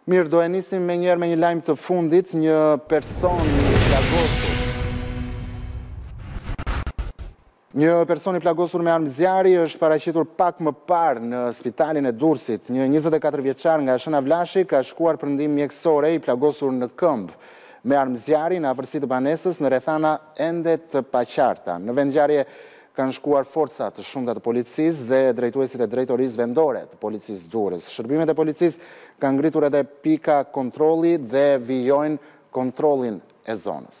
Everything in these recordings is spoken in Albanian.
Mirë, do e nisim me njerë me një lajmë të fundit, një person i plagosur. Një person i plagosur me armë zjarri është paraqitur pak më parë në spitalin e Durrësit. Një 24 vjeçar nga Shëna Vlashi ka shkuar për ndihmë mjekësore i plagosur në këmbë me armë zjarri në afërsi të banesës në rrethana ende të paqarta. Në vendngjarje kanë shkuar forca të shumta të policisë dhe drejtuesit e drejtorisë vendore të policisë Durrës. Shërbimet e policisë kanë ngritur edhe pika kontrolli dhe vijojnë kontrollin e zonës.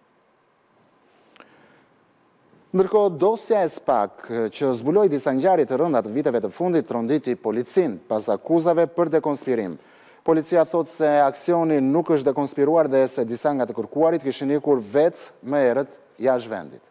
Ndërkohë, dosja e SPAK që zbuloi disa ngjarje të rënda të viteve të fundit tronditi policinë pas akuzave për dekonspirim. Policia thotë se aksioni nuk është dekonspiruar dhe se disa nga të kërkuarit kishin ikur vetë më herët jashtë vendit.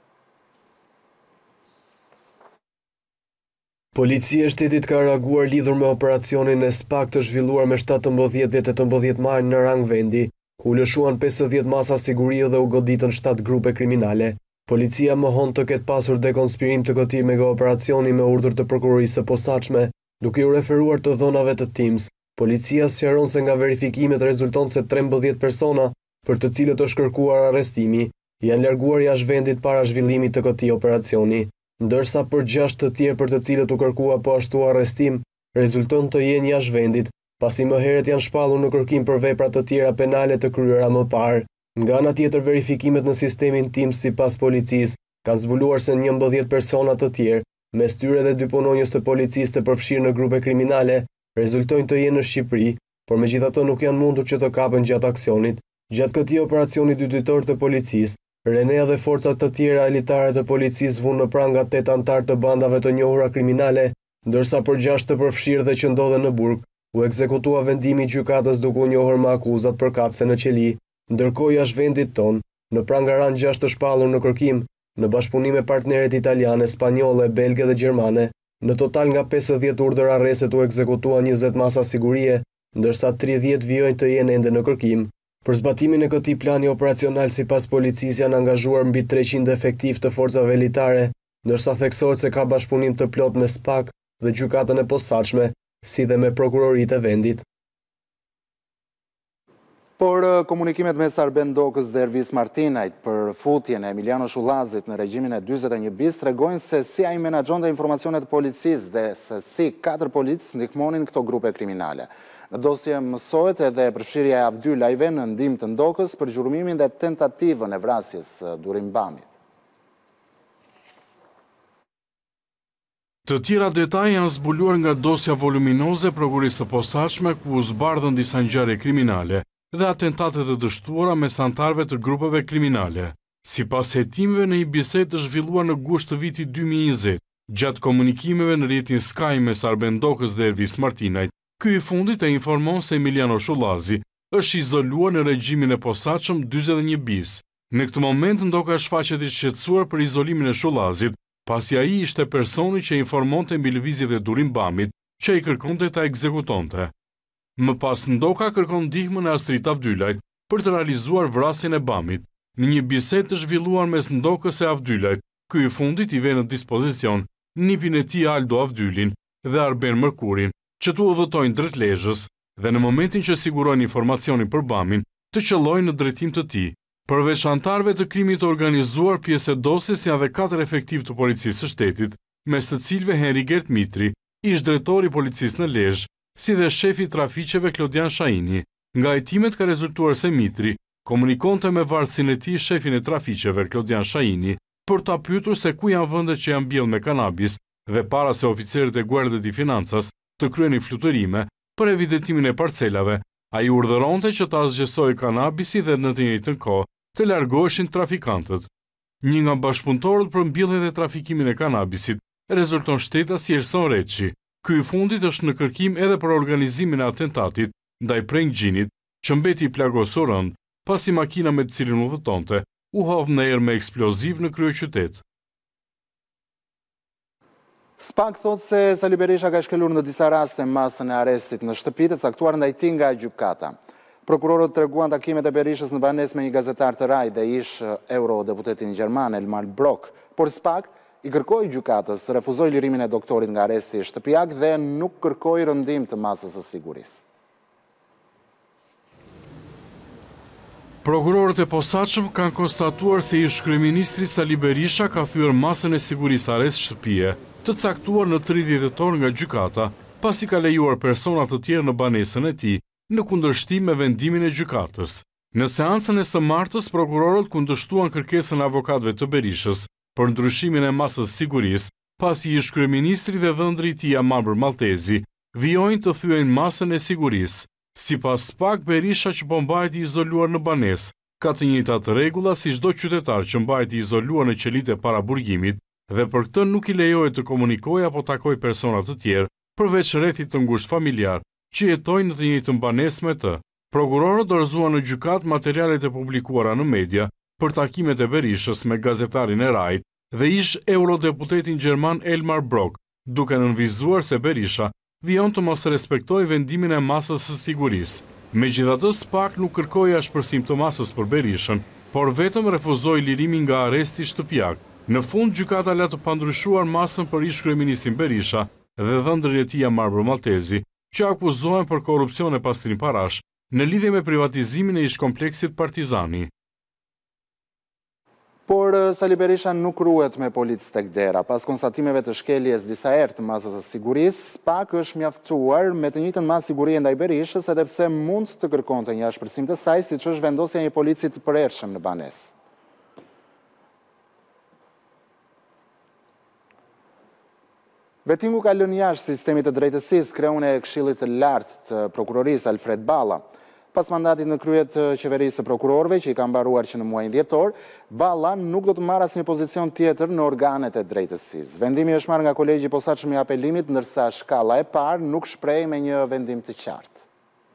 Policia e shtetit ka reaguar lidhur me operacionin e SPAK të zhvilluar me 17 dhe 18 maj në rang vendi, ku u lëshuan 50 masa sigurie dhe u goditën 7 grupe kriminale. Policia mohon të ketë pasur dekonspirim të këtij mega operacioni me urdhër të prokurorisë së posaçme, duke u referuar të dhënave të TIMS. Policia sqaron se nga verifikimet rezulton se 13 persona, për të cilët është kërkuar arrestimi, janë larguar jashtë vendit para zhvillimit të këtij operacioni, ndërsa për 6 të tjerë për të cilët u kërkua po ashtu arrestim, rezulton të jenë jashtë vendit, pasi më herët janë shpallur në kërkim për vepra të tjera penale të kryera më parë. Nga ana tjetër, verifikimet në sistemin TIMS sipas policisë kanë zbuluar se 11 persona të tjerë, mes tyre dhe 2 punonjës të policisë të përfshirë në grupe kriminale, rezultojnë të jenë në Shqipëri, por megjithatë nuk janë mundur që të kapen gjatë aksionit. Gjatë këtij operacioni, 2 dytor të policisë, Renea dhe forcat të tjera elitare të policisë vunë në pranga 8 antar të bandave të njohura kriminale, ndërsa për 6 të përfshirë dhe që ndodhen në burg, u ekzekutua vendimi i gjykatës duke u njohur me akuzat për katse në qeli. Ndërkohë jashtë vendit ton, në pranga ran 6 të shpallur në kërkim, në bashkëpunim me partneret italiane, spanjolle, belge dhe gjermane. Në total nga 50 urdhër arrestet u ekzekutua 20 masa sigurie, ndërsa 30 vijojnë të jenë ende në kërkim. Për zbatimin e këtij plani operacional sipas policisë janë angazhuar mbi 300 efektiv të forcave elitare, ndërsa theksohet se ka bashkëpunim të plot me SPAK dhe gjykatën e posaçme, si dhe me prokuroritë e vendit. Por komunikimet mes Arben Dokës dhe Ervis Martinajt për futjen e Emiliano Shullazit në regjimin e 41 bis tregojnë se si ai menaxhonte informacionet policisë dhe se si 4 policë ndihmonin këto grupe kriminale. Në dosje mësohet edhe përfshirja e Avdylajve në ndihmë të Ndokës për zhurmimin dhe tentativën e vrasjes Durim Bamit. Të tjera detaje janë zbuluar nga dosja voluminoze e prokurisë së posaçme ku u zbardhën disa ngjarje kriminale dhe atentate të dështuara mes antarëve të grupeve kriminale. Sipas hetimeve në një bisedë të zhvilluar në gusht të vitit 2020, gjatë komunikimeve në rrjetin Sky mes Arben Dokës dhe Ervis Martinajt, ky i fundit e informon se Emiliano Shullazi është izoluar në regjimin e posaçëm 41 bis. Në këtë moment Ndoka shfaqet i shqetësuar për izolimin e Shullazit, pasi ai ishte personi që informonte mbi lëvizjet e Durim Bamit, që i kërkonte ta ekzekutonte. Më pas Ndoka kërkon ndihmën e Astrit Avdylajt për të realizuar vrasjen e Bamit. Në një bisedë të zhvilluar mes Ndokës e Avdylajt, ky i fundit i vë në dispozicion nipin e tij Aldo Avdylin dhe Arben Mërkurin, që të udhëtojnë drejt Lezhës dhe në momentin që sigurojnë informacionin për Bamin, të qëllojnë në drejtim të tij. Përveç antarëve të krimit të organizuar, pjesë e dosjes janë edhe 4 efektiv të policisë së shtetit, mes të cilëve Henri Gert Mitri, ish drejtori i policisë në Lezhë, si dhe shefi i trafiqeve Klodian Shaini. Nga hetimet ka rezultuar se Mitri komunikonte me varësinë e tij shefin e trafiqeve Klodian Shaini për ta pyetur se ku janë vendet që janë mbjellë me kanabis dhe para se oficerët e Guardia di Finanzas të kryenin fluturime për evidentimin e parcelave, ai urdhëronte që ta zgjesojë kanabisi dhe në të njëjtën kohë të largoheshin trafikantët. Një nga bashkëpunëtorët për mbjelljen dhe trafikimin e kanabisit rezulton shtetasi Erson Reçi. Ky i fundit është në kërkim edhe për organizimin e atentatit ndaj Prenggjinit, që mbeti i plagosur rënd, pasi makina me të cilën udhëtonte u hodh në erë me eksploziv në kryeqytet. SPAK thotë se Sali Berisha ka shkelur në disa raste masën e arrestit në shtëpitë e caktuar ndaj tij nga gjykata. Prokurorët treguan takimet e Berishës në banesë me një gazetar të Rai dhe ish eurodeputatin gjerman Elmar Brok, por SPAK i kërkoi gjykatës të refuzoj lirimin e doktorit nga arresti shtëpiak dhe nuk kërkoi rëndim të masës së sigurisë. Prokurorët e posaçëm kanë konstatuar se ish-kryeministri Sali Berisha ka thyer masën e sigurisë arrest shtëpie, të caktuar në 30 dhjetor nga gjykata, pasi ka lejuar persona të tjerë në banesën e tij, në kundërshtim me vendimin e gjykatës. Në seancën e së martës, prokurorët kundërshtuan kërkesën e avokatëve të Berishës për ndryshimin e masës sigurisë, pasi ish-kryeministri dhe dhëndri i tij Amambër Maltezi vijojnë të thyejnë masën e sigurisë. Sipas SPAK, Berisha që po mbajti izoluar në banesë, ka të njëjtat rregulla si çdo qytetar që mbajti izoluar në qelitë para burgimit dhe për këtë nuk i lejohet të komunikojë apo takojë persona të tjerë, përveç rrethit të ngushtë familjar që jetojnë në të njëjtën banesë me të. Prokurorët dorëzuan në gjykatë materialet e publikuara në media për takimet e Berishës me gazetarin e Rajt dhe ish eurodeputetin gjerman Elmar Brok, duke nënvizuar se Berisha vijon të mos respektoj vendimin e masës së sigurisë. Megjithatë, SPAK nuk kërkoi ashpërsim të masës për Berishën, por vetëm refuzoi lirimin nga arresti shtëpiak. Në fund, gjykata la të pandryshuar masën për ish-kryeministrin Berisha dhe dhëndrin e tij Amambër Maltezi, që akuzohen për korrupsion e pastrim parash në lidhje me privatizimin e ish-kompleksit Partizani. Por Sali Berisha nuk ruhet me policë tek dera. Pas konstatimeve të shkeljes disa herë të masës së sigurisë, SPAK është mjaftuar me të njëjtën masë sigurie ndaj Berishës, edhe pse mund të kërkonte një ashpërsim të saj, siç është vendosja e një polici të përhershëm në banesë. Vettingu ka lënë jashtë sistemit të drejtësisë kreun e Këshillit të Lartë të Prokurorisë Alfred Balla. Pas mandatit në krye të qeverisë së prokurorëve, që i ka mbaruar që në muajin dhjetor, Balla nuk do të marrë asnjë pozicion tjetër në organet e drejtësisë. Vendimi është marrë nga kolegji i posaçëm i apelimit, ndërsa shkalla e parë nuk shpreh me një vendim të qartë.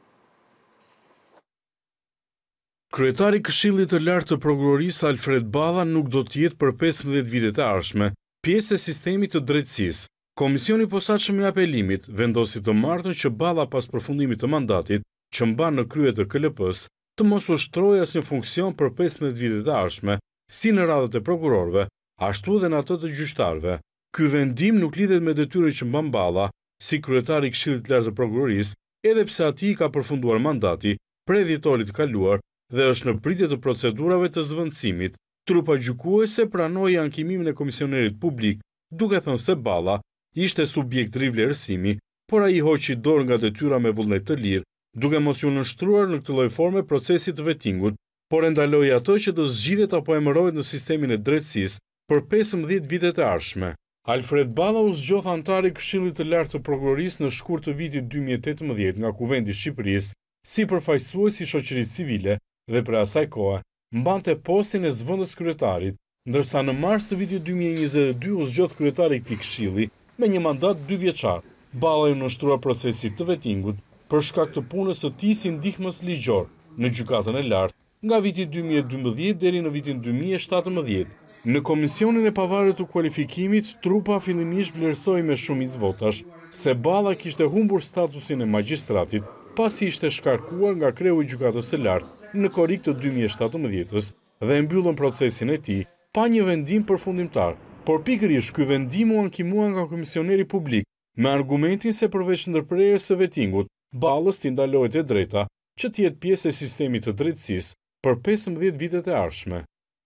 Kryetari i Këshillit të Lartë të Prokurorisë Alfred Balla nuk do të jetë për 15 vitet e ardhshme pjesë e sistemit të drejtësisë. Komisioni i posaçëm i apelimit vendosi të martën që Balla pas përfundimit të mandatit që mban në krye të KLP-s, të mos ushtrojë asnjë funksion për 15 vitet e ardhshme, si në radhët e prokurorëve, ashtu edhe në ato të gjyqtarëve. Ky vendim nuk lidhet me detyrën që mban Balla, si kryetari i Këshillit të Lartë të Prokurorisë, edhe pse atij ka përfunduar mandati prej dhjetorit të kaluar dhe është në pritje të procedurave të zvendësimit. Trupa gjykuese pranoi ankimimin e komisionerit publik, duke thënë se Balla ishte subjekt rivlerësimi, por ai hoqi dorë nga detyra me vullnet të lirë, duke mos u nënshtruar në këtë lloj forme procesit të vettingut, por e ndaloi ato që të zgjidhet apo emërohet në sistemin e drejtësisë për 15 vitet e ardhshme. Alfred Balla u zgjodh antar i Këshillit të Lartë të Prokurorisë në shkurt të vitit 2018 nga Kuvendi i Shqipërisë, si përfaqësues i shoqërisë civile dhe për asaj kohe mbante postin e zëvendës kryetarit, ndërsa në mars të vitit 2022 u zgjodh kryetari i këtij këshilli me një mandat 2 vjeçar. Balla u nënshtrua procesit të vettingut për shkak të punës së tij si ndihmës ligjor në gjykatën e lartë nga viti 2012 deri në vitin 2017. Në komisionin e pavarur të kualifikimit, trupa fillimisht vlerësoi me shumicë votash se Balla kishte humbur statusin e magjistratit pasi ishte shkarkuar nga kreu i gjykatës së lartë në korrik të 2017-s dhe mbyllën procesin e tij pa një vendim përfundimtar. Por pikërisht ky vendim u ankimua nga komisioneri publik me argumentin se përveç ndërprerjes së vettingut, Ballës t'i ndalohet e drejta që të jetë pjesë e sistemit të drejtësisë për 15 vitet e ardhshme.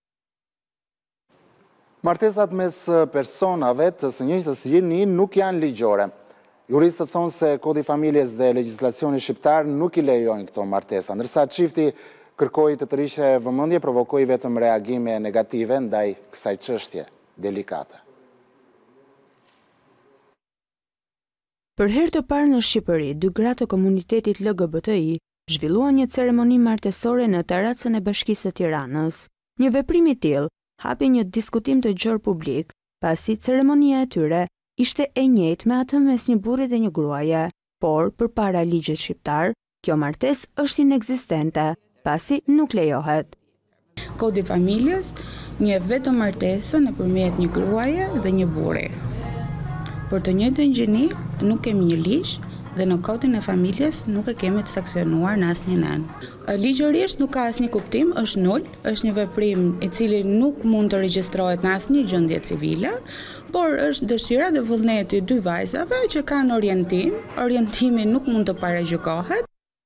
Martesat mes personave të së njëjtës gjini nuk janë ligjore. Juristët thonë se Kodi i Familjes dhe legjislacioni shqiptar nuk i lejojnë këto martesa, ndërsa çifti kërkoi të tërhiqte vëmendje, provokoi vetëm reagime negative ndaj kësaj çështje delikate. Për herë të parë në Shqipëri, 2 gra të komunitetit LGBTI zhvilluan një ceremoni martesore në terracën e Bashkisë së Tiranës. Një veprim i tillë hapi një diskutim të gjerë publik, pasi ceremonia e tyre ishte e njëjtë me atë mes një burri dhe një gruaje, por përpara ligjit shqiptar, kjo martesë është inekzistente, pasi nuk lejohet. Kodi i familjes njeh vetëm martesën nëpërmjet një gruaje dhe një burri. Për të njëjtën gjini nuk kemi një ligj dhe në kodin e familjes nuk e kemi të saksionuar në asnjë anë. Ligjërisht nuk ka asnjë kuptim, është nul, është një veprim i cili nuk mund të regjistrohet në asnjë gjendje civile, por është dëshira dhe vullneti i 2 vajzave që kanë orientim. Orientimi nuk mund të paragjykohet.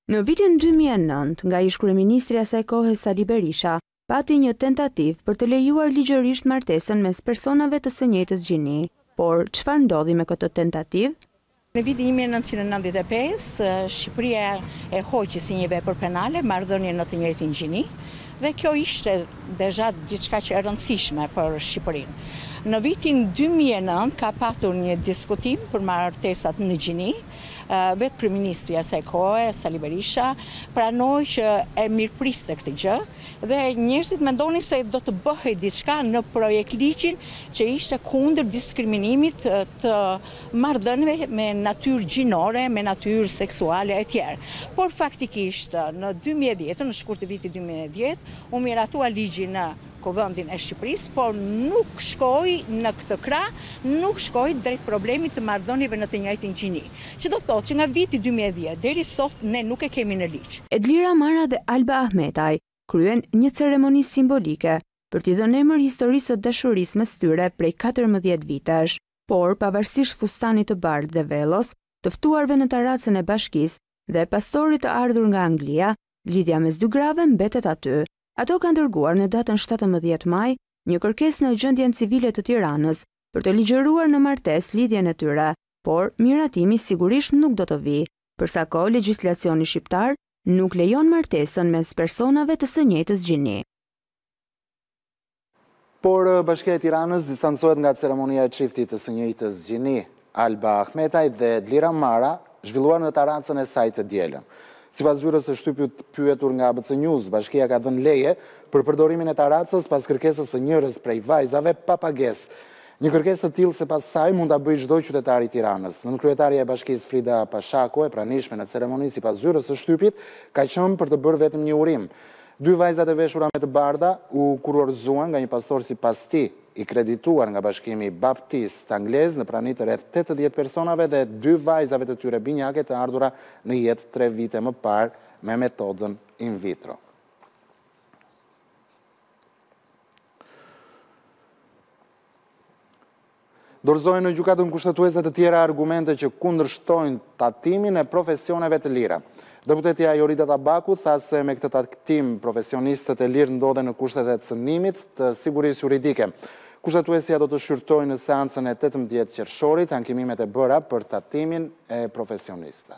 Në vitin 2009, nga ish-kryeministri asaj kohe Sali Berisha, pati një tentativë për të lejuar ligjërisht martesën mes personave të së njëjtës gjini. Por çfarë ndodhi me këtë tentativë? Në vitin 1995, Shqipëria e hoqi si një vepër penale marrëdhënien në të njëjtin gjini, dhe kjo ishte deja diçka që e rëndësishme për Shqipërinë. Në vitin 2009 ka patur një diskutim për martesat në gjini, vetë kryeministri asaj kohe, Sali Berisha, pranoi që e mirëpriste këtë gjë dhe njerëzit mendonin se do të bëhej diçka në projekt ligjin që ishte kundër diskriminimit të marrëdhënieve me natyrë gjinore, me natyrë seksuale e tjerë. Por faktikisht në 2010, në shkurt të vitit 2010, u miratua ligji në Kuvendin e Shqipërisë, por nuk shkoi në këtë krah, nuk shkoi drejt problemit të marrëdhënieve në të njëjtin gjini. Që do thotë që nga viti 2010 deri sot ne nuk e kemi në ligj. Edlira Mara dhe Alba Ahmetaj kryen një ceremoni simbolike për t'i dhënë emër historisë së dashurisë mes tyre prej 14 vitesh, por pavarësisht fustanit të bardhë dhe vellos, të ftuarve në taracën e bashkisë dhe pastorit të ardhur nga Anglia, lidhja mes dy grave mbetet aty. Ato kanë dërguar në datën 17 maj një kërkesë në gjendjen civile të Tiranës për të ligjëruar në martesë lidhjen e tyre, por miratimi sigurisht nuk do të vijë, përsa ko legjislacioni shqiptar nuk lejon martesën mes personave të së njëjtës gjini. Por Bashkia e Tiranës distancohet nga ceremonia e çiftit të së njëjtës gjini. Alba Ahmetaj dhe Edlira Mara zhvilluar në taracën e saj të dielën. Sipas zyrës së shtypit pyetur nga ABC News, bashkia ka dhënë leje për përdorimin e taracës pas kërkesës së njërës prej vajzave pa pagesë. Një kërkesë të tillë sipas saj mund ta bëjë çdo qytetar i Tiranës. Nënkryetaria e bashkisë Frida Pashako, e pranishme në ceremoni sipas zyrës së shtypit, ka qenë për të bërë vetëm një urim. Dy vajzat e veshura me të bardha u kurorzuan nga një pastor sipas tij i kredituar nga Bashkimi Baptist Anglez në pranit të rreth 80 personave dhe dy vajzave të tyre binjake të ardhura në jetë 3 vite më parë me metodën in vitro. Dorëzohen në gjykatën kushtetuese të tjera argumente që kundërshtojnë tatimin e profesioneve të lira. Deputetja Jorida Tabaku tha se me këtë tatim profesionistët e lirë ndodhen në kushtet e cënimit të sigurisë juridike. Kushtetuesja do të shqyrtojë në seancën e 18 qershorit ankimimet e bëra për tatimin e profesionistëve.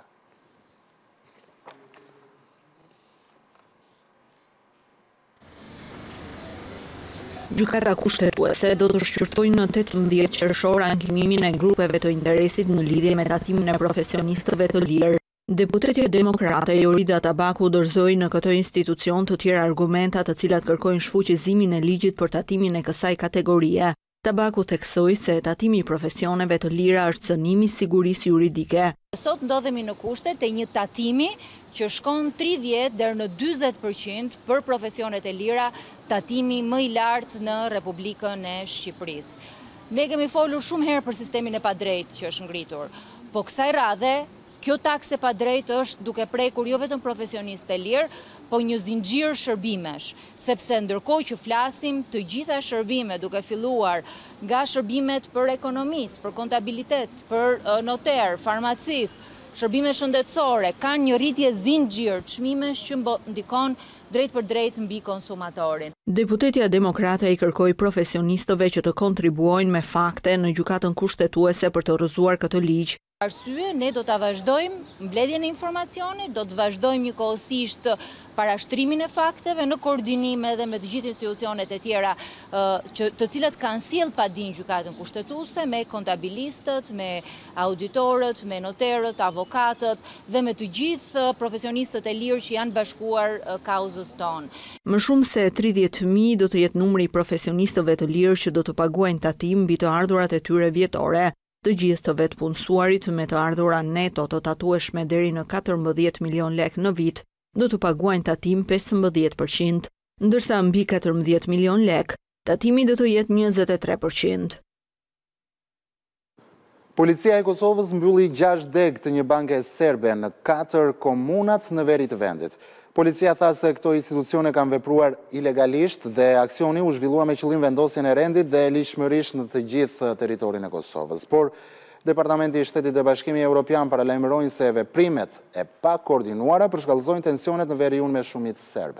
Gjykata kushtetuese do të shqyrtojë në 18 qershor ankimimin e grupeve të interesit në lidhje me tatimin e profesionistëve të lirë. Deputetja demokrate Jorida Tabaku dorëzoi në këtë institucion të tjera argumenta të cilat kërkojnë shfuqizimin e ligjit për tatimin e kësaj kategorie. Tabaku theksoi se tatimi i profesioneve të lira është cënimi i sigurisë juridike. Sot ndodhemi në kushtet e një tatimi që shkon 30 deri në 40% për profesionet e lira, tatimi më i lartë në Republikën e Shqipërisë. Ne kemi folur shumë herë për sistemin e padrejtë që është ngritur, po kësaj radhe kjo takse pa drejt është duke prekur jo vetëm profesionistë e lirë, po një zinxhir shërbimesh, sepse ndërkohë që flasim të gjitha shërbime duke filluar nga shërbimet për ekonomistë, për kontabilitet, për noter, farmacist, shërbime shëndetësore, kanë një rritje zinxhir çmimesh që ndikon drejt për drejt mbi konsumatorin. Deputetja demokrate i kërkoi profesionistëve që të kontribuojnë me fakte në gjykatën kushtetuese për të rrëzuar këtë ligj. Arsye, ne do të vazhdojmë mbledhjen e informacionit, do të vazhdojmë njëkohësisht parashtrimin e fakteve në koordinim edhe me të gjithë institucionet e tjera të cilat kanë sjellë pa dinë gjykatën kushtetuese, me kontabilistët, me auditorët, me noterët, avokatët dhe me të gjithë profesionistët e lirë që janë bashkuar kauzës tonë. Më shumë se 30.000 do të jetë numri i profesionistëve të lirë që do të paguajnë tatim mbi të ardhurat e tyre vjetore. Të gjithë të vetë punësuarit me të ardhura neto të tatueshme deri në 14 milion lek në vit, do të paguajnë tatim 15%, ndërsa mbi 14 milion lek, tatimi do të jetë 23%. Policia e Kosovës mbylli 6 deg të një banke serbe në 4 komunat në veri të vendit. Policia tha se këto institucione kanë vepruar ilegalisht dhe aksioni u zhvillua me qëllim vendosjen e rendit dhe ligjshmërisht në të gjithë territorin e Kosovës. Por Departamenti i Shtetit të Bashkimit Evropian paralajmërojnë se veprimet e pakoordinuara përshkallëzojnë tensionet në veriun me shumicë serbe.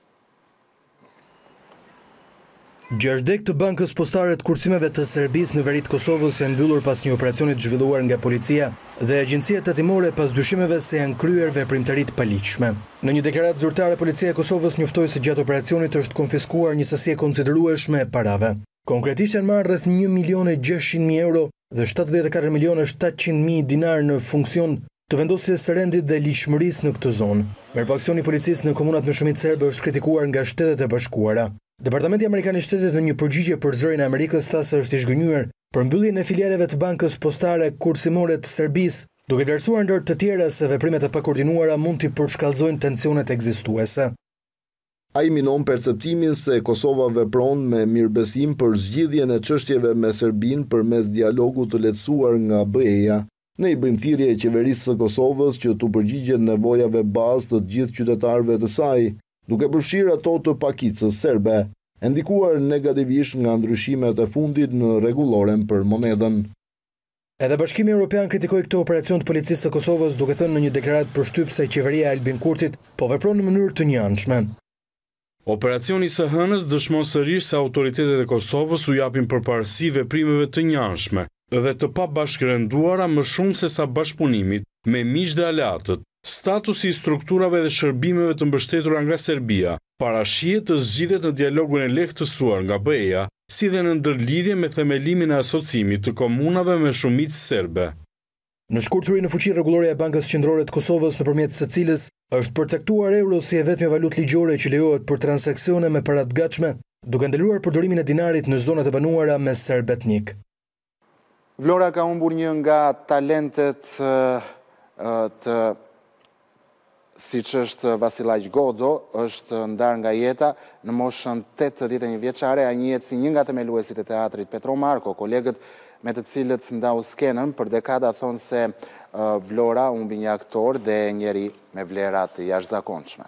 Gjashtë të bankës postare të kursimeve të Serbisë në veri të Kosovës janë mbyllur pas një operacioni të zhvilluar nga policia dhe agjencia tatimore pas dyshimeve se janë kryer veprimtari të paligjshme. Në një deklaratë zyrtare, policia e Kosovës njoftoi se gjatë operacionit është konfiskuar një sasi e konsiderueshme e parave. Konkretisht janë marrë rreth 1.600.000 euro dhe 74.700.000 dinar në funksion të vendosjes së rendit dhe ligjshmërisë në këtë zonë. Merpaksioni i policisë në komunat me shumicë serbe është kritikuar nga Shtetet e Bashkuara. Departamenti Amerikan i Shtetit në një përgjigje për zërin e Amerikës tha se është i zhgënjur për mbylljen e filialeve të bankës postare kursimore të Serbisë, duke vlerësuar ndër të tjera se veprimet e pakoordinuara mund të përshkallëzojnë tensionet ekzistuese. Ai minon perceptimin se Kosova vepron me mirëbesim për zgjidhjen e çështjeve me Serbinë përmes dialogut të lehtësuar nga BE-ja. Ne i bëjmë thirrje qeverisë së Kosovës që t'u përgjigjet nevojave bazë të gjithë qytetarëve të saj, duke përfshirë ato të pakicës serbe, e ndikuar negativisht nga ndryshimet e fundit në rregulloren për monedën. Edhe Bashkimi Evropian kritikoi këtë operacion të policisë së Kosovës duke thënë në një deklaratë përshtyp se qeveria e Albin Kurtit po vepron në mënyrë të njanshme. Operacioni së hënës dëshmon sërish se autoritetet e Kosovës u japin përparësi veprimeve të njanshme dhe të pabashkërenduara më shumë se sa bashkëpunimit me miq dhe aleatët. Statusi i strukturave dhe shërbimeve të mbështetura nga Serbia parashihet të zgjidhet në dialogun e lehtësuar nga BE-ja, si dhe në ndërlidhje me themelimin e asociimit të komunave me shumicë serbe. Në shkurtëri në fuqi rregulloria e Bankës Qendrore të Kosovës nëpërmjet së cilës është përcaktuar euro si e vetmja valutë ligjore që lejohet për transaksione me para të gatshme, duke ndaluar përdorimin e dinarit në zonat e banuara me serb etnik. Vlora ka humbur një nga talentet siç është Vasilaj Godo, është ndarë nga jeta në moshën 81 vjeçare. Ai njihet si një nga themeluesit e teatrit Petro Marko. Kolegët me të cilët ndau skenën për dekada thonë se Vlora humbi një aktor dhe njeri me vlera të jashtëzakonshme.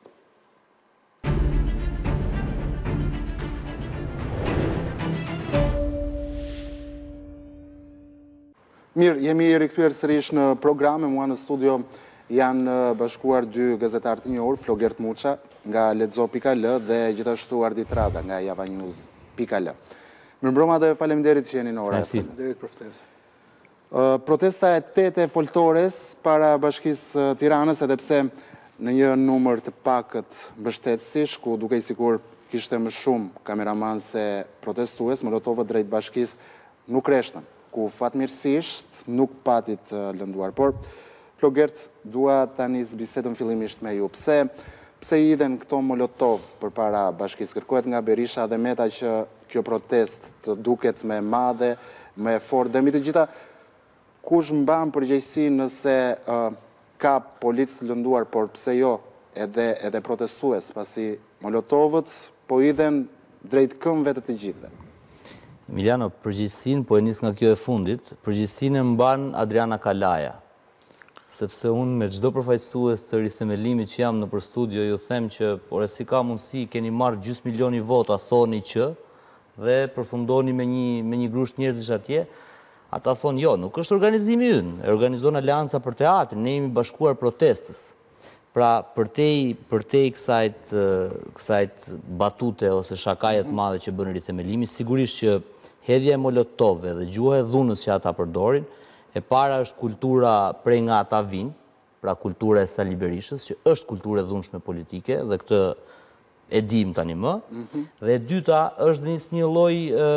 Mirë, jemi rikthyer sërish në program. Mua në studio janë bashkuar dy gazetarë të njohur, Flogert Muça nga Lexo.al dhe gjithashtu Ardit Rada nga javanews.al. Mirëmbrëma dhe faleminderit që jeni në orë. Faleminderit për ftesën. Protesta e 8 foltores para Bashkisë Tiranës, edhe pse në një numër të pakët mbështetësish, ku duke i sikur kishte më shumë kameraman se protestues, molotovët drejt Bashkisë nuk reshtën, ku fatmirësisht nuk patit lënduar. Por Flogert, dua tani bisedën fillimisht me ju. Pse idhen këto molotov përpara Bashkisë? Kërkohet nga Berisha dhe Meta që kjo protest të duket me madhe, me fort, dhe mbi të gjitha, kush mban përgjegjësi nëse ka policë lënduar, por pse jo edhe protestues, pasi molotovët po idhen drejt këmbëve të gjithëve. Emiliano, përgjegjësinë po e nis nga kjo e fundit, përgjegjësinë mban Adriana Kalaja. Sepse unë me çdo përfaqësues të rithemelimit që jam nëpër studio, ju them që por si ka mundësi, keni marrë 500 milioni vota, thoni që, dhe përfundoni me një grusht njerëzish atje, ata thonë jo, nuk është organizimi ynë, e organizon Aleanca për Teatrin, ne jemi bashkuar protestës. Pra, përtej kësajt batute ose shakajet madhe që bën rithemelimi, sigurisht që hedhja e molotove dhe gjuha e dhunës që ata përdorin, e para është kultura prej nga ata vinë, pra kultura e Sali Berishës, që është kultura e dhunshme politike, dhe këtë e dim tani më, dhe e dyta është një lloj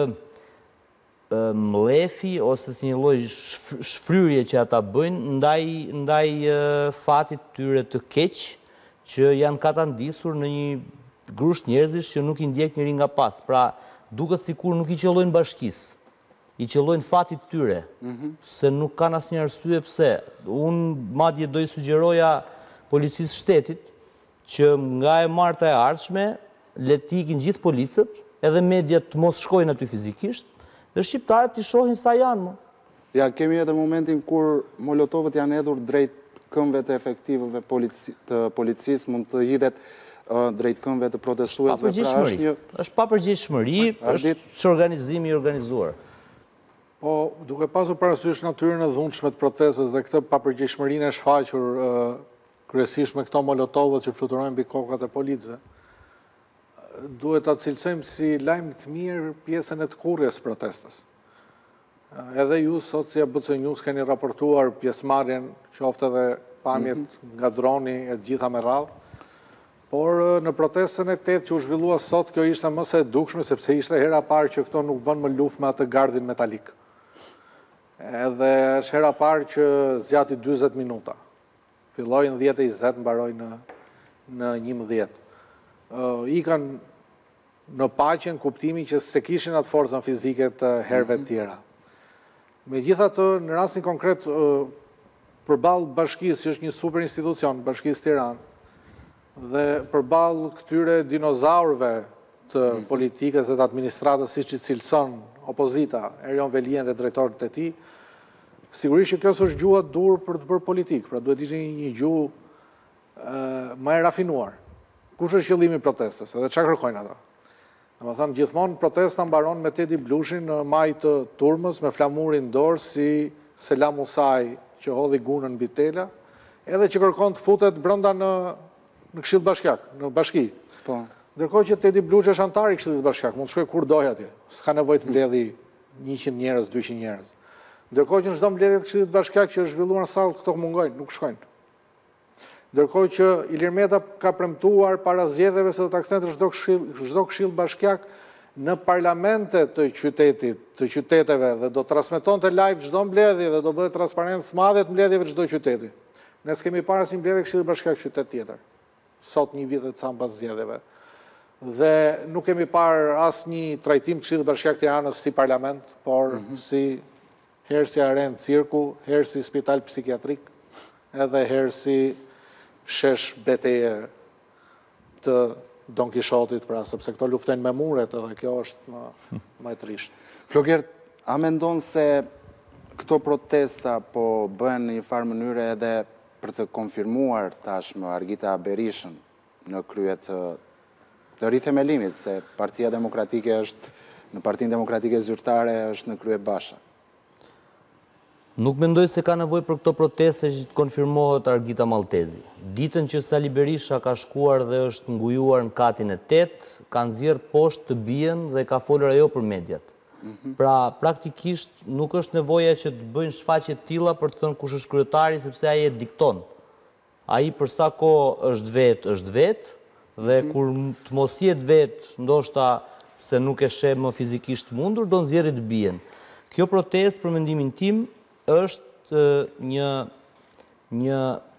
mlefi ose si një lloj shfryrje që ata bëjnë ndaj fatit tyre të keq që janë katandisur në një grusht njerëzish që nuk i ndjek njëri nga pas. Pra, duket sikur nuk i qellojnë Bashkisë, i qellojnë fatit tyre, se nuk kanë asnjë arsye pse. Unë madje do i sugjeroja policisë shtetit që nga e marta e ardhshme le të ikin gjithë policët, edhe mediat të mos shkojnë aty fizikisht, dhe shqiptarët të shohin sa janë. Ja, kemi edhe momentin kur molotovët janë hedhur drejt këmbëve të efektivëve të policisë, mund të hidhet drejt këmbëve të protestuesve. Është pa përgjegjshmëri, është organizimi i organizuar. Po, duke pasur parasysh natyrën e dhunshme të protestës dhe këtë papërgjegjshmërinë e shfaqur kryesisht me këto molotovët që fluturojnë mbi kokat e policëve, duhet ta cilësojmë si lajm të mirë pjesën e të kurrjes protestës. Edhe ju sot si ABC News keni raportuar pjesëmarrjen, qoftë edhe pamjet nga droni e gjitha me radhë, por në protestën e 8 që u zhvillua sot, kjo ishte më se dukshme, sepse ishte hera parë që këto nuk bën më luftë me atë gardin metalik. Edhe është hera parë që zgjati 40 minuta. Filloi në 10:20, mbaroi në 11. Ikan në paqen kuptimin që se kishin atë forcën fizike të herëve të tjera. Megjithatë, në rastin konkret, përballë bashkisë, që është një super institucion, Bashkisë Tiranë, dhe përballë këtyre dinozaurëve të politikës dhe të administratës, siç i cilëson opozita, Erion Velien dhe drejtorët e tij, sigurisht që kjo është gjuha dur për të bërë politikë, pra duhet ishte një gjuhë më e rafinuar. Kush është qëllimi i protestës dhe çfarë kërkojnë ata? Domethënë gjithmonë protesta mbaron me Tedi Blushin në maj të turmës me flamurin dorë si Selam Musaj që hodhi gunën mbi tela, edhe që kërkon të futet brenda në Këshill Bashkiak, në bashki. Po. Ndërkohë që Tedi Blushi është antar i Këshillit Bashkiak, mund të shkojë kur dojë atje. S'ka nevojë të mbledhi 100 njerëz, 200 njerëz. Ndërkohë që në çdo mbledhje të Këshillit Bashkiak që është zhvilluar në sallë, këto mungojnë, nuk shkojnë. Ndërkohë që Ilir Meta ka premtuar para zgjedhjeve se do ta kthente çdo Këshill Bashkiak në parlamente të qytetit, të qyteteve dhe do transmetonte live çdo mbledhje dhe do bëhet transparencë së madhe të mbledhjeve çdo qyteti. Ne s'kemi parë asnjë mbledhje Këshillit Bashkiak qytet tjetër. Sot një vit e ca pas zgjedhjeve. Dhe nuk kemi parë asnjë trajtim të Këshillit Bashkiak Tiranës si parlament, por si herë si arenë cirku, herë si spital psikiatrik, edhe herë si shesh beteje të Don Kishotit, pra sepse këto luftojnë me muret, edhe kjo është më e trisht. Flokert, a mendon se këto protesta po bëhen në një farë mënyre edhe për të konfirmuar tashmë Argita Berishën në krye të rithemelimit se Partia Demokratike është në Partinë Demokratike Zyrtare është në krye Basha? Nuk mendoj se ka nevojë për këto proteste që të konfirmohet Argita Maltezi. Ditën që Sali Berisha ka shkuar dhe është ngujuar në katin e 8, ka nxjerr poshtë të bien dhe ka folur ajo për mediat. Pra, praktikisht nuk është nevoja që të bëjnë shfaqje të tilla për të thënë kush është kryetari, sepse ai e dikton. Ai për sa kohë është vetë, dhe kur të mos jetë vetë, ndoshta se nuk e sheh më fizikisht mundur, do nxjerrë të bien. Kjo protestë, për mendimin tim, është një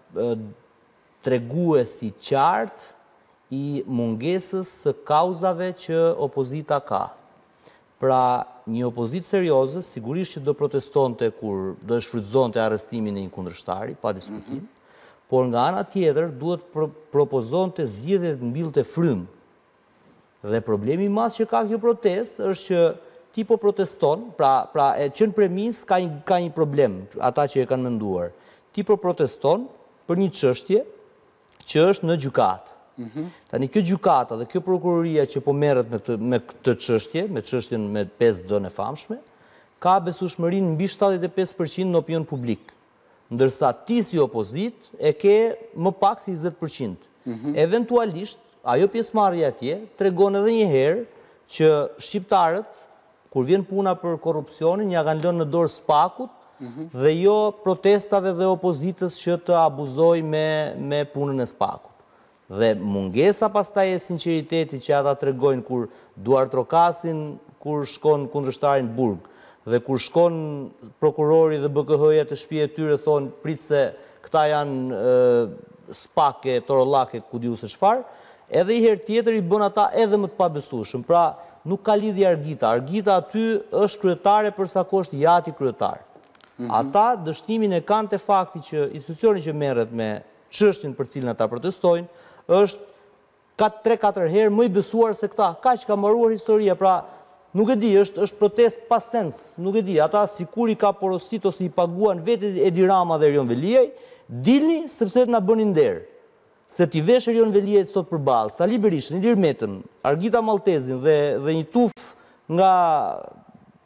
tregues i qartë i mungesës së kauzave që opozita ka. Pra, një opozitë serioze sigurisht që do protestonte kur do shfrytëzonte arrestimin e një kundërshtari, pa diskutim, por nga ana tjetër duhet propozonte zgjedhje të mbillte frymë. Dhe problemi i madh që ka kjo protestë është që ti po proteston, pra e që në premis ka një problem, ata që e kanë menduar. Ti po proteston për një çështje që është në gjykatë. Tani kjo gjykata dhe kjo prokuroria që po merret me këtë çështje, me çështjen me 5 dënë e famshme, ka besueshmërinë mbi 75% në opinion publik, ndërsa ti si opozit e ke më pak si 20%. Eventualisht, ajo pjesëmarrja atje tregon edhe një herë që shqiptarët, kur vjen puna për korrupsionin, ja kanë lënë në dorë spakut dhe jo protestave dhe opozitës që të abuzoj me punën e spakut. Dhe mungesa pastaj e sinqeriteti që ata tregojnë kur Duart Rokasin, kur shkon kundërshtari në burg, dhe kur shkon prokurori dhe BKH-ja të shtëpia e tyre thonë prit se këta janë spake, torollake, ku diu se çfarë, edhe i herë tjetër i bën ata edhe më të pabesueshëm. Pra, nuk ka lidhje Argita. Argita aty është kryetare përsa ko është jati kryetar. Ata dështimin e kanë te fakti që institucioni që merret me çështjen për cilën ata protestojnë është 3-4 herë më i besuar se këta. Kaq ka mbaruar historia, pra nuk e di, është protest pa sens, nuk e di. Ata sikur i ka porosit ose i paguan vetë Edi Rama dhe Erion Veliaj, dilni sepse na bënin nder. Se ti vesh Erion Veliaj sot përballë, Sali Berishën, Ilir Metën, Argita Maltezin dhe një tuf nga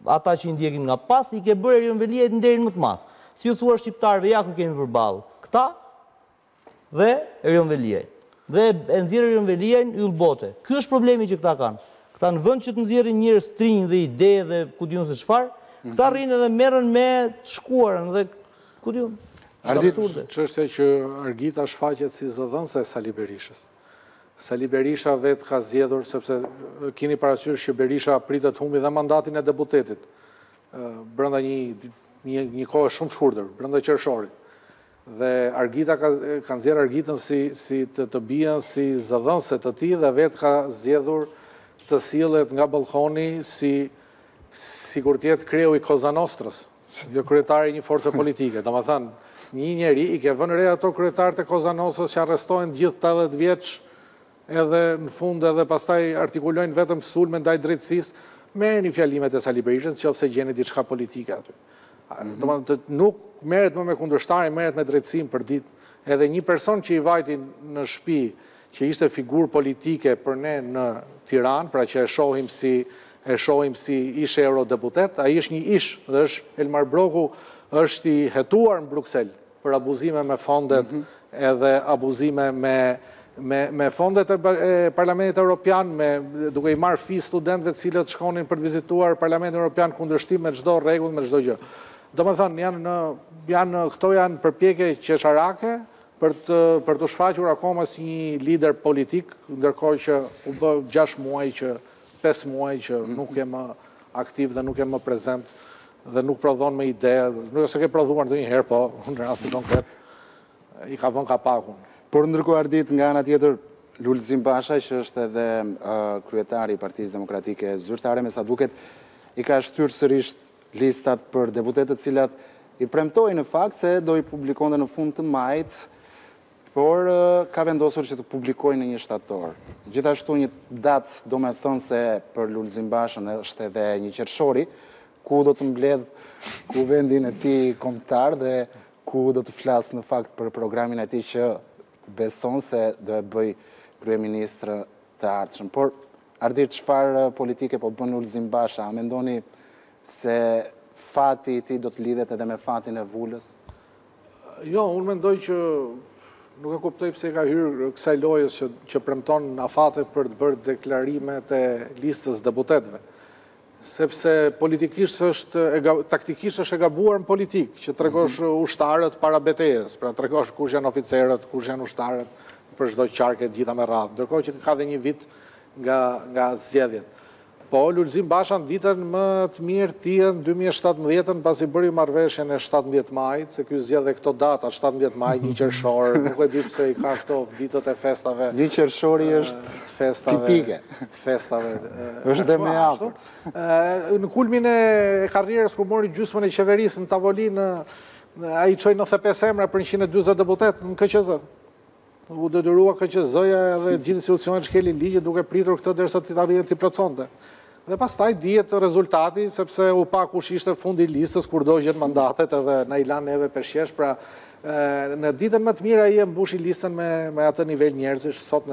ata që i ndjekin nga pas, i ke bërë Erion Veliajt në derin më të madh. Si u thua shqiptarëve, ja ku kemi përballë. Këta dhe Erion Veliaj. Dhe e nxjerr Erion Veliajn yll bote. Ky është problemi që këta kanë. Këta në vend që të nxjerrin njerëz trinj dhe ide dhe ku diun se çfarë, këta rrinë edhe merren me të shkuarën dhe ku diun. Çështja që Argita shfaqet si zëdhënëse e Sali Berishës. Sali Berisha vetë ka zgjedhur, sepse keni parasysh që Berisha pritet humbi dhe mandatin e deputetit brenda një kohë shumë të shkurtër, brenda qershorit. Dhe Argita ka nxjerrë Argitën si të bien si zëdhënëse të tij dhe vetë ka zgjedhur të sillet nga ballkoni si kur të jetë kreu i Koza Nostrës, jo kryetari i një force politike. Domethënë, një njeri i ke vënë re ato kryetarët e Koza Nostrës që arrestohen gjithë 80 vjeç, edhe në fund edhe pastaj artikulojnë vetëm sulme ndaj drejtësisë, merrni fjalimet e Sali Berishës nëse gjeni diçka politike aty. Domethënë nuk merret më me kundërshtarin, merret me drejtësinë për ditë. Edhe një person që i vajtin në shtëpi, që ishte figurë politike për ne në Tiranë, pra që e shohim si ish eurodeputet, ai është një ish dhe është Elmar Broku, është i hetuar në Bruksel për abuzime me fondet edhe abuzime me fondet e Parlamentit Evropian, duke i marrë fi studentëve të cilët shkonin për të vizituar Parlamentin Evropian kundërshtim me çdo rregull, me çdo gjë. Domethënë, këto janë përpjekje qesharake për të shfaqur akoma si një lider politik, ndërkohë që u bë 6 muaj që 5 muaj që nuk je më aktiv dhe nuk je më prezent dhe nuk prodhon me ide, nuk se ke prodhuar ndonjëherë, po në rastin konkret i ka vënë kapakun. Por ndërkohë Ardit, nga ana tjetër, Lulzim Basha, që është edhe kryetari i Partisë Demokratike Zyrtare, me sa duket, i ka shtyrë sërish listat për deputetët të cilat i premtoi në fakt se do i publikonte në fund të majit, por ka vendosur që të publikojnë në 1 shtator. Gjithashtu një datë do me thënë se për Lulzim Bashën është edhe një qershori, ku do të mbledh ku vendin e tij kombëtar dhe ku do të flasë në fakt për programin e tij që beson se do e bëj kryeministër të ardhshëm. Por, Ardit, çfarë politike po bën Lulzim Basha? A mendoni se fati i tij do të lidhet edhe me fatin e Vulës? Jo, unë mendoj që nuk e kuptoj pse ka hyrë kësaj lojës që premton afate për të bërë deklarimet e listës deputetëve. Sepse politikisht taktikisht është e gabuar në politikë, që tregosh ushtarët para betejës, pra tregosh kush janë oficerët, kush janë ushtarët për çdo qarke gjitha me radhë, ndërkohë që ka dhe një vit nga zgjedhjet. Po, Lulzim Basha në ditën më të mirë tien 2017, pasi bëri marrëveshjen e 17 majit, se ky zgjedhë këto data, 17 maj, 1 qershor, nuk e di pse i ka këto ditët e festave. 1 qershori është tipike. Të festave. Është dhe me afër. Në kulmin e karrierës kur mori gjysmën e qeverisë në tavolinë, ai çoi 95 emra për 140 deputet në KQZ. U detyrua KQZ-ja edhe gjithë institucionet shkelin ligje duke pritur këtë derisa të arrijë të plotsonte. Dhe pastaj dihet rezultati, sepse u pa kush ishte fundi i listës kur do gjet mandatet edhe na i lan neve peshqesh, pra në ditën më të mirë ai e mbushi listën me atë nivel njerëzish. Sot ne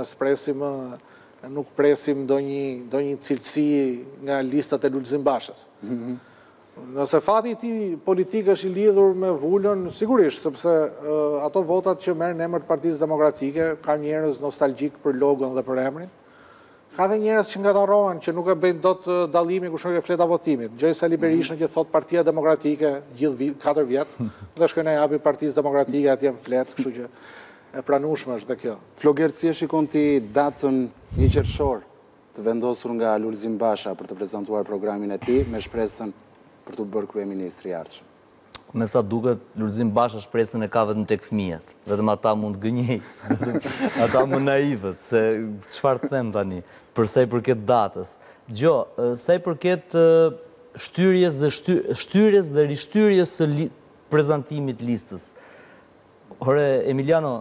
nuk presim ndonjë cilësi nga listat e Lulzim Bashës. Nëse fati i tij politik është i lidhur me Vulën, sigurisht, sepse ato votat që merren në emër të Partisë Demokratike, ka njerëz nostalgjik për logon dhe për emrin. Ka dhe njerëz që ngatarrohen, që nuk e bëjnë dot dallimi kush nuk e fleta votimit. Gjej Sali Berishën që thot Partia Demokratike gjithë 4 vjet, dhe shkojnë e japi Partisë Demokratike atje në flet, kështu që e pranueshme është dhe kjo. Flogert, si e shikon ti datën 1 qershor të vendosur nga Lulzim Basha për të prezantuar programin e tij me shpresën për të bërë kryeministri i ardhshëm? Me sa duket, Lulzim Basha shpresën e ka vetëm tek fëmijët. Vetëm ata mund gënjej, ata më naivët, se çfarë të them tani, për sa i përket datës. Sa i përket shtyrjes dhe rishtyrjes së prezantimit listës. Ore, Emiliano,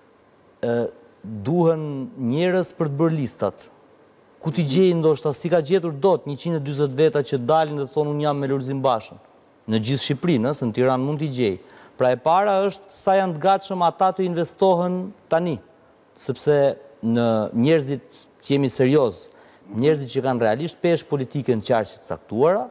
duhen njerëz për të bërë listat. Ku t'i gjej ndoshta, si ka gjetur dot 140 veta që dalin dhe thonë unë jam me Lulzim Bashën. Në gjithë Shqipërinë, se në Tiranë mund t'i gjej. Pra e para është sa janë të gatshëm ata të investohen tani, sepse në njerëzit që jemi serioz, njerëzit që kanë realisht peshë politike në qarqe të caktuara,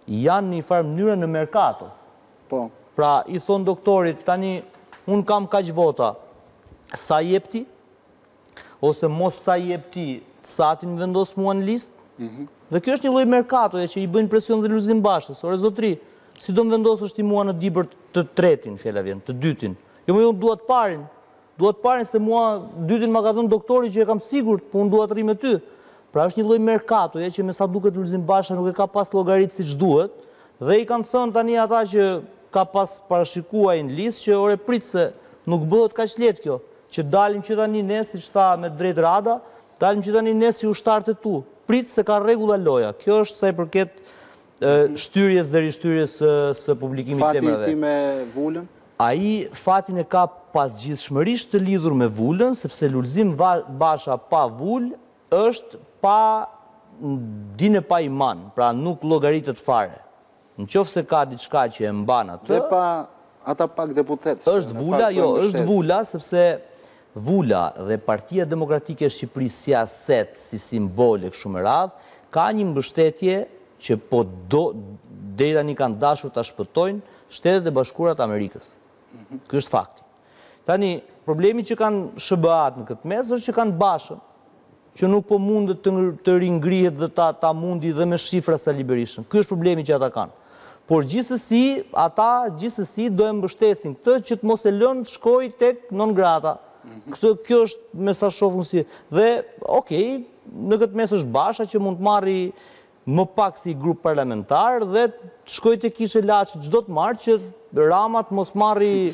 janë një farë mënyrë në merkato. Po. Pra, i thonë doktorit, tani, unë kam kaq vota, sa jepti, ose mos sa jepti, sa ti në vendos mua në listë, dhe kjo është një lloj merkatoje që i bëjnë presion dhe Lulzim Bashës. Ore zotri, si do më vendosësh ti mua në dibër të tretin, fjala vjen, të dytin. Jo më unë duat parin. Duat parin se mua dytin ma ka thënë doktori që e kam sigurt, po unë duat rri me ty. Pra është një lloj merkatoje që me sa duket Lulzim Basha nuk e ka pas llogarit siç duhet, dhe i kanë thënë tani ata që ka pas parashikuar në listë që ore prit se nuk bëhet kaq lehtë kjo, që dalim që tani ne siç tha me drejt Rada, dalim që tani ne si ushtarët e tu. Prit se ka rregulla loja. Kjo është sa i përket shtyrjes dhe rishtyrjes së publikimit të temave. Fati ti me Vulën? Ai fatin e ka pasgjithshmërisht të lidhur me Vulën, sepse Lulzim Basha pa Vulë është pa dinë pa iman, pra nuk llogaritet fare. Në qoftë se ka diçka që e mban atë. Dhe pa ata pak deputet. Është Vula, jo, është Vula, sepse Vula dhe Partia Demokratike e Shqipërisë si aset, si simbole kështu me radhë, ka një mbështetje që po deri tani kanë dashur ta shpëtojnë Shtetet e Bashkuara të Amerikës. Ky është fakti. Tani, problemi që kanë SBA-t në këtë mes është që kanë Bashën, që nuk po mundet të ringrihet dhe ta mundi dhe me shifra Sali Berishën. Ky është problemi që ata kanë. Por gjithsesi, ata gjithsesi do e mbështesin këtë që të mos e lënë të shkojë tek non grata. Kjo është me sa shohun si. Dhe, okej, në këtë mes është Basha që mund të marri më pak si grup parlamentar dhe të shkojë te Kishe Laçi çdo të marrë që Rama të mos marri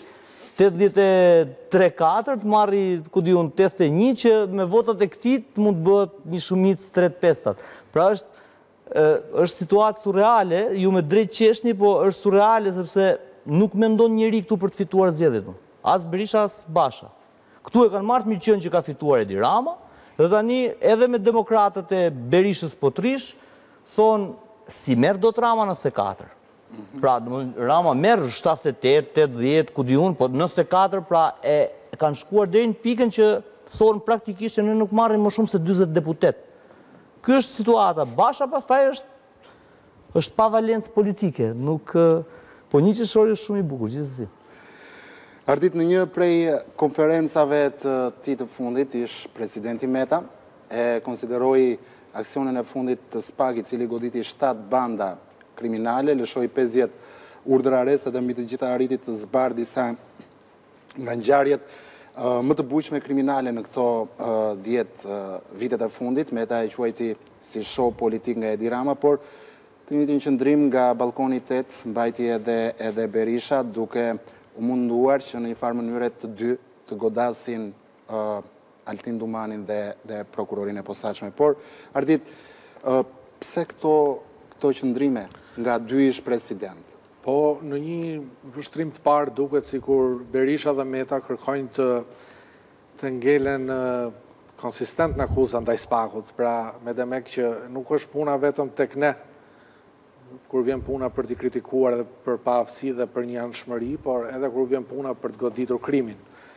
83-4, të marri, ku di unë, 81, që me votat e këtij mund të bëhet një shumicë 3-5. Pra është situatë surreale, ju me drejt qeshni, po është surreale sepse nuk mendon njeri këtu për të fituar zgjedhjet. As Berisha, as Basha. Këtu e kanë marrë Mirqen që ka fituar Edi Rama, dhe tani edhe me demokratët e Berishës Potrish, thonë si merr dot Rama në 94. Pra, Rama merr 78, 80, ku di unë, po 94, pra e kanë shkuar deri në pikën që thonë praktikisht ne nuk marrim më shumë se 40 deputet. Ky është situata. Basha pastaj është pa valencë politike, nuk po një qeshori është shumë i bukur gjithsesi. Ardit, në një prej konferencave të tij të fundit, ish presidenti Meta e konsideroi aksionin e fundit të SPAK, i cili goditi 7 banda kriminale, lëshoi 50 urdhra arresti dhe mbi të gjitha arriti të zbar disa nga ngjarjet më të bujshme kriminale në këto 10 vitet e fundit. Meta e quajti si show politik nga Edi Rama, por të njëjtin qëndrim nga balkoni 8 mbajti edhe Berisha, duke u munduar që në një farë mënyre të dy të godasin Altin Dumanin dhe prokurorin e posaçme. Por, Ardit, pse këto qëndrime nga dy ish president? Po, në një vështrim të parë duket sikur Berisha dhe Meta kërkojnë të ngelen konsistent në akuzën ndaj SPAK-ut, pra me demek që nuk është puna vetëm tek ne, kur vjen puna për t'i kritikuar dhe për paaftësi dhe për një anshmëri, por edhe kur vjen puna për të goditur krimin.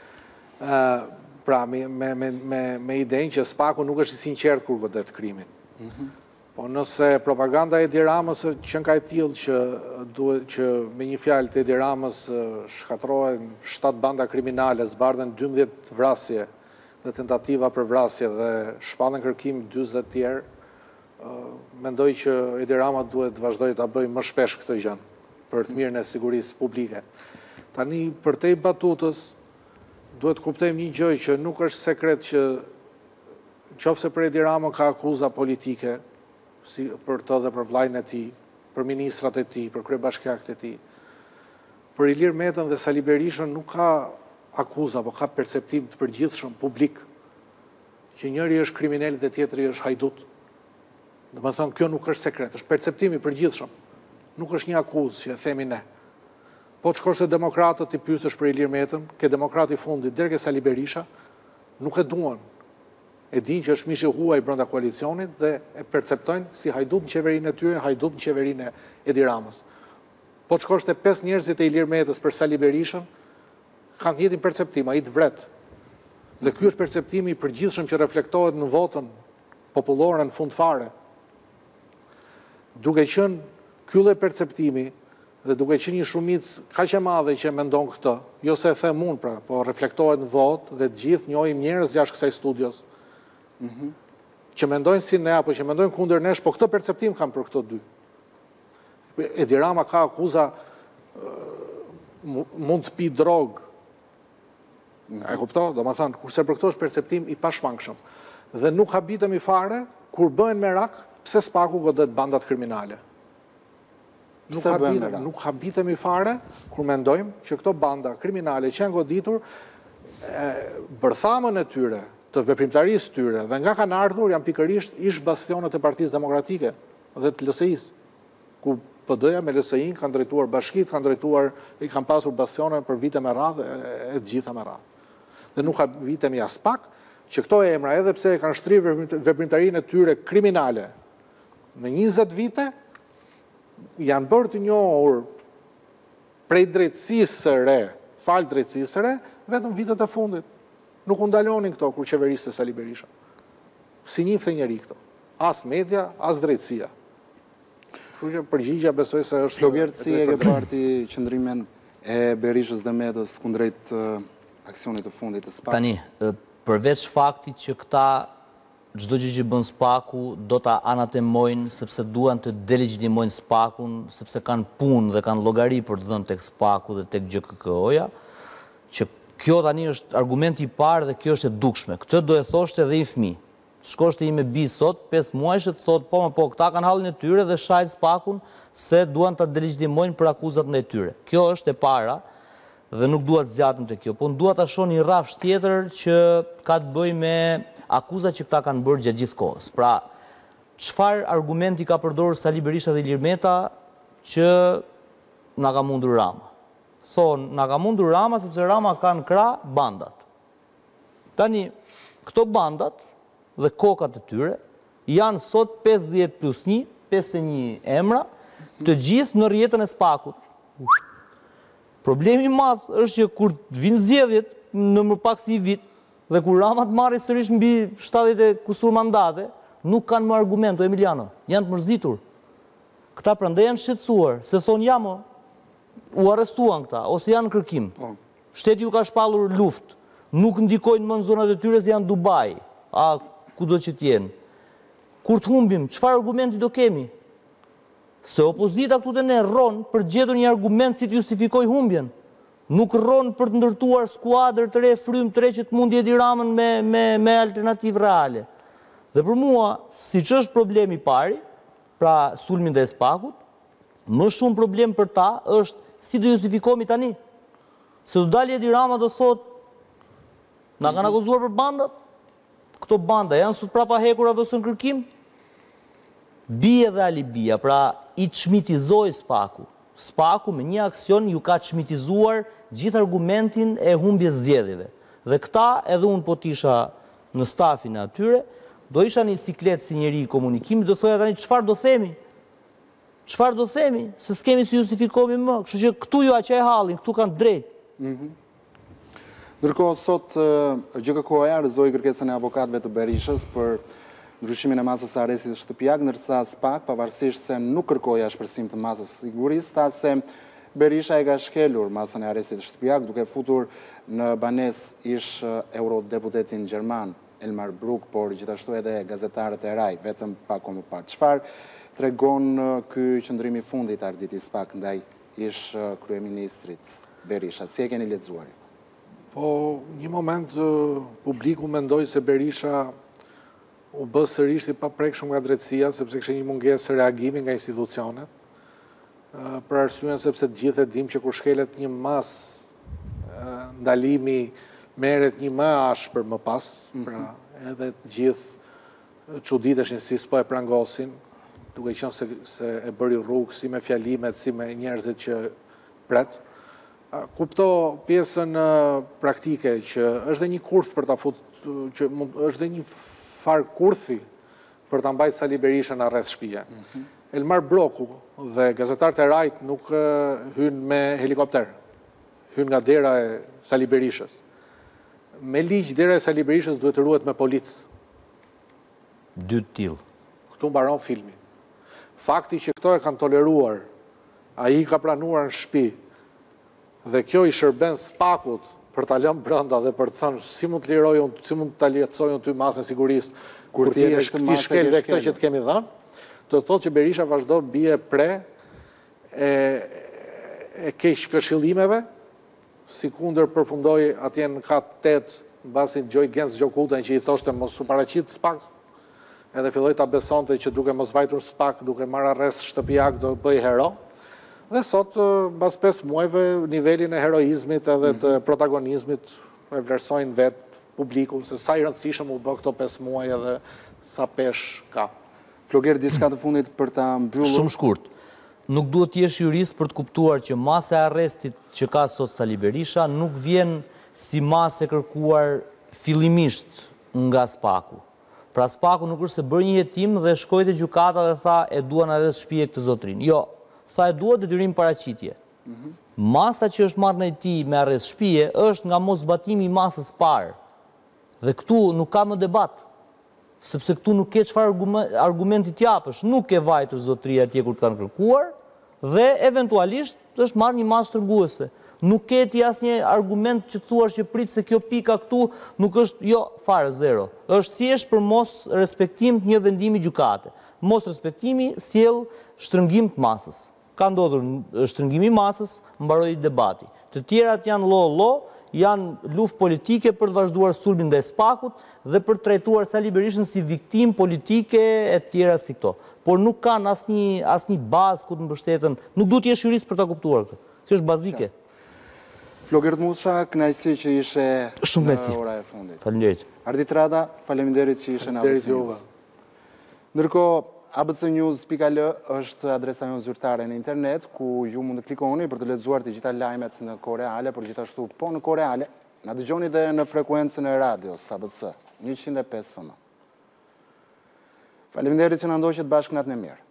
Pra, me idenë që SPAK-u nuk është i sinqert kur godet krimin. Po nëse propaganda e Edi Ramës që ka e tillë që me një fjalë të Edi Ramës shkatrohen 7 banda kriminale, zbardhen 12 vrasje dhe tentativa për vrasje dhe shpallën kërkim 40 tjerë, mendoj që Edi Rama duhet të vazhdojë ta bëjë më shpesh këtë gjë për të mirën e sigurisë publike. Tani për te batutës duhet kuptojmë një gjë që nuk është sekret që qofse për Edi Rama ka akuza politike, si për të dhe për vllajën e tij, për ministrat e tij, për kryebashkiakët e tij. Për Ilir Metën dhe Sali Berishën nuk ka akuza, po ka perceptim të përgjithshëm publik që njëri është kriminal dhe tjetri është hajdut. Domethënë kjo nuk është sekret, është perceptimi përgjithshëm. Nuk është një akuzë që e themi ne. Po të shkosh te demokratët i pyesësh për Ilir Metën, ke demokrati i fundit deri ke Sali Berisha, nuk e duan. E dinë që është mishi huaj brenda koalicionit dhe e perceptojnë si hajdut në qeverinë e tyre, hajdut në qeverinë e Edi Ramës. Po të shkosh te 5 njerëzit e Ilir Metës për Sali Berishën, kanë të njëjtin perceptim, ai të vret. Dhe ky është perceptimi i përgjithshëm që reflektohet në votën popullore në fund fare. Duke qenë Ky lloj perceptimi, dhe duke qenë një shumicë kaq e madhe që mendon këtë, jo se e them unë pra, po reflektohet në votë dhe të gjithë njohim njerëz jashtë kësaj studios, që mendojnë si ne apo që mendojnë kundër nesh, po këtë perceptim kam për këto dy. Edi Rama ka akuza mund të pi drogë. E kupto? Do më thënë, kurse për këto është perceptim i pashmangshëm. Dhe nuk habitemi fare, kur bëhen merak, pse SPAK-u godet bandat kriminale. Nuk habitemi fare, kur mendojmë që këto banda kriminale që janë goditur, bërthamën e tyre, të veprimtarisë tyre, dhe nga kanë ardhur, janë pikërisht ish bastionet e Partisë Demokratike dhe të LSI-s, ku PD-ja me LSI-n kanë drejtuar bashkit, kanë drejtuar, i kanë pasur bastionet për vite me radhë e të gjitha me radhë. Dhe nuk habitemi as pak, që këto emra, edhe pse kanë shtrirë veprimtarinë e tyre kriminale në 20 vite, janë bërë të njohur prej drejtësisë së re, falë drejtësisë së re, vetëm vitet e fundit. Nuk u ndalonin këto kur qeveriste Sali Berisha. Si njifte njeri këto. As media, as drejtësia. Përgjigja besoj se është... Flogjertë, si e ke parti qëndrimen e Berishës dhe Medës kundrejt aksionit të fundit të SPAK? Tani, përveç faktit që këta çdo gjë që bën SPAK-u do ta anatemojnë sepse duan të delegitimojnë SPAK-un, sepse kanë punë dhe kanë llogari për të dhënë tek SPAK-u dhe tek GKK-ja, që kjo tani është argumenti i parë dhe kjo është e dukshme. Këtë do e thoshte edhe i fëmijë. Shkoshte i me bi sot, 5 muajshe, të thot, po, këta kanë hallin e tyre dhe shajt SPAK-un se duan të delegitimojnë për akuzat në e tyre. Kjo është e para dhe nuk duat zgjatëm të kjo, po në duat të shoh një rafsh tjetër që ka të bëj me akuzat që këta kanë bërë gjatë gjithë kohës. Pra, çfarë argumenti ka përdorur Sali Berisha dhe Ilir Meta që na ka mundur Rama? Thonë, na ka mundur Rama sepse Rama ka në krah bandat. Tani, këto bandat dhe kokat e tyre janë sot 50+1, 51 emra, të gjithë në rrjetën e SPAK-ut. Problemi i madh është që kur të vinë zgjedhjet në më pak si vit dhe kur Rama të marrë sërish mbi 70 e kusur mandate, nuk kanë më argument, o Emiliano, janë të mërzitur. Këta prandaj janë shqetësuar, se thonë ja mo, u arrestuan këta, ose janë në kërkim. Shteti ju ka shpallur luftë, nuk ndikojnë më në zonat e tyre se janë Dubai, a ku do që t'jenë. Kur të humbim, çfarë argumenti do kemi? Se opozita këtu të ne rronë për gjetur një argument si të justifikoj humbjen. Nuk rronë për të ndërtuar skuadër të re, frymë të re që të mundi Edi Ramën me alternativë reale. Dhe për mua, si që është problemi pari, pra sulmin dhe SPAK-ut, më shumë problem për ta është si do justifikomi tani. Se do dalë Edi Rama do thot, na kanë akuzuar për bandat, këto banda janë sot prapa hekura vësën kërkim, bie dhe alibia, pra i çmitizoi SPAK-u. SPAK-u me një aksion ju ka çmitizuar gjithë argumentin e humbjes zgjedhjeve. Dhe këta, edhe unë po t'isha në stafin e atyre, do isha një siklet si njeri i komunikimit, do thoja tani çfarë do themi? Çfarë do themi? Se s'kemi si justifikomi më. Kështu që këtu ju aqe hallin, këtu kanë drejt. Ndërkohë, sot GKK-ja rrëzoi kërkesën e avokatëve të Berishës për ndryshimin e masës së arrestit shtëpiak, ndërsa SPAK, pavarësisht se nuk kërkoi ashpërsim të masës së sigurisë, tha se Berisha e ka shkelur masën e arrestit shtëpiak, duke futur në banesë ish eurodeputetin gjerman Elmar Brok, por gjithashtu edhe gazetarët e Rai, vetëm pak më parë. Çfarë tregon ky qëndrim i fundit arditi SPAK ndaj ish kryeministrit Berisha? Si e keni lexuar? Po, një moment publiku mendoi se Berisha u bë sërish i paprekshëm nga drejtësia, sepse kishte një mungesë reagimi nga institucionet, për arsyen sepse të gjithë e dim që kur shkelet një mas, ndalimi merret një më ashpër më pas, pra edhe të gjithë çuditeshin si s'po e prangosin, duke qenë se e bëri rrugë si me fjalimet, si me njerëzit që pret. Kupto pjesën praktike që është dhe një kurth për ta futur, që është dhe një farë kurthi për ta mbajtur Sali Berishën në arrest shtëpie. Elmar Broku dhe gazetarët e Rajt nuk hynë me helikopter, hynë nga dera e Sali Berishës. Me ligj, dera e Sali Berishës duhet të ruhet me policë. Dy tillë. Këtu mbaron filmi. fakti që këto e kanë toleruar, a i ka pranuar në shtëpi, dhe kjo i shërben SPAK-ut për ta lënë brenda dhe për të thënë si mund të lirojun, si mund të lehtësojun ty masën e sigurisë, kur ti shkel dhe këto që të kemi dhënë, të thotë që Berisha vazhdo bie pre e keq këshillimeve, si kundër përfundoi atje në kat 8, mbasi Gjoj Genc Gjokutën që i thoshte mos u paraqit SPAK, edhe filloi ta besonte që duke mos vajtur SPAK, duke marrë arrest shtëpiak do bëj hero. Dhe sot, mbas 5 muajve, nivelin e heroizmit edhe të protagonizmit e vlerësojnë vetë publiku, se sa i rëndësishëm u bë këto 5 muaj edhe sa pesh ka. Floger, diçka të fundit për ta mbyllur? Shumë shkurt. Nuk duhet të jesh jurist për të kuptuar që masa e arrestit që ka sot Sali Berisha nuk vjen si masë e kërkuar fillimisht nga SPAK-u. Pra SPAK-u nuk është se bërë një hetim dhe shkoi te gjykata dhe tha e dua në arrest shtëpie këtë zotrin. Jo, tha e dua detyrim paraqitje. Masa që është marrë në ti me arrest shtëpie është nga mos zbatimi i masës parë. Dhe këtu nuk ka më debat, sepse këtu nuk ke çfarë argumenti t'japësh, nuk ke vajtur zotria atje kur të kanë kërkuar, dhe eventualisht është marrë një masë shtrënguese. Nuk ke ti asnjë argument që thuash që prit se kjo pika këtu nuk është, jo, fare, zero. Është thjesht për mos respektim të një vendimi gjykate. Mos respektimi sjell shtrëngim të masës. Ka ndodhur shtrëngimi i masës, mbaroi debati. Të tjerat janë lo, janë luftë politike për të vazhduar sulmin ndaj SPAK-ut dhe për të trajtuar Sali Berishën si viktim politike e tjera si këto. Por nuk kanë asnjë bazë ku të mbështeten, nuk duhet të jesh jurist për ta kuptuar këtë. Kjo është bazike. Floger Musha, kënaqësi që ishe në ora e fundit. Faleminderit. Ardit Rada, faleminderit që ishe në ABC News. Ndërkohë, abcnews.al është adresa jonë zyrtare në internet, ku ju mund të klikoni për të lexuar të gjitha lajmet në kohë reale, por gjithashtu po në kohë reale, na dëgjoni dhe në frekuencën e radios ABC 105 FM. Faleminderit që na ndoqët bashkë natën e mirë.